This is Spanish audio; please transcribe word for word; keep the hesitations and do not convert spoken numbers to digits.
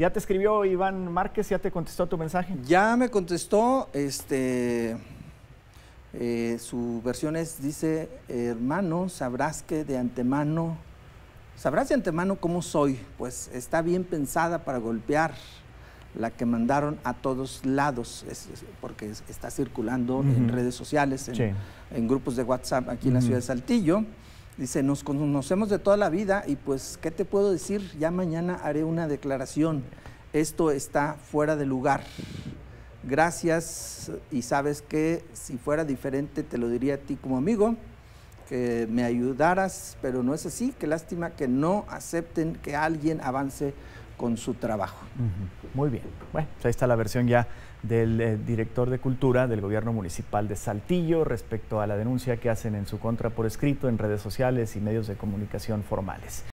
¿Ya te escribió Iván Márquez? ¿Ya te contestó tu mensaje? Ya me contestó, este, eh, su versión es, dice, hermano, sabrás que de antemano, sabrás de antemano cómo soy, pues está bien pensada para golpear, la que mandaron a todos lados, es, es, porque es, está circulando uh-huh. en redes sociales, en, sí. en grupos de WhatsApp aquí uh-huh. en la ciudad de Saltillo. Dice, nos conocemos de toda la vida y pues, ¿qué te puedo decir? Ya mañana haré una declaración. Esto está fuera de lugar. Gracias, y sabes que si fuera diferente te lo diría a ti como amigo, que me ayudaras, pero no es así. Qué lástima que no acepten que alguien avance con su trabajo. Uh-huh. Muy bien. Bueno, pues ahí está la versión ya del eh, director de Cultura del Gobierno Municipal de Saltillo respecto a la denuncia que hacen en su contra por escrito en redes sociales y medios de comunicación formales.